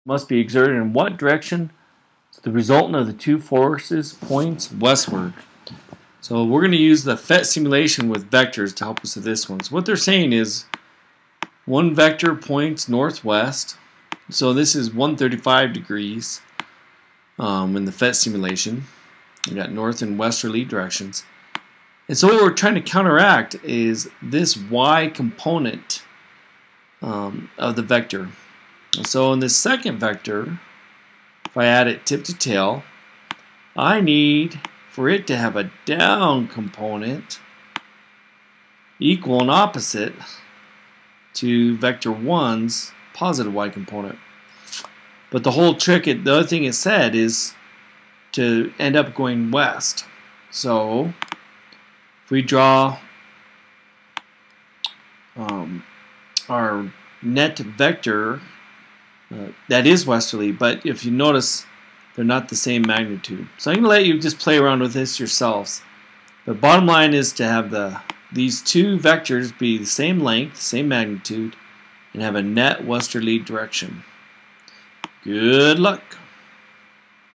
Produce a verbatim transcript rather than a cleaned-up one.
must be exerted in what direction so the resultant of the two forces points westward. So we're going to use the PhET simulation with vectors to help us with this one. So what they're saying is one vector points northwest. So this is one hundred thirty-five degrees um, in the PhET simulation. We got north and westerly directions. And so what we're trying to counteract is this y component um, of the vector. And so in this second vector, if I add it tip to tail, I need for it to have a down component equal and opposite to vector one's positive y component. But the whole trick, the other thing it said is to end up going west. So if we draw um, our net vector, uh, that is westerly, but if you notice, they're not the same magnitude. So I'm going to let you just play around with this yourselves. The bottom line is to have the these two vectors be the same length, same magnitude, and have a net westerly direction. Good luck.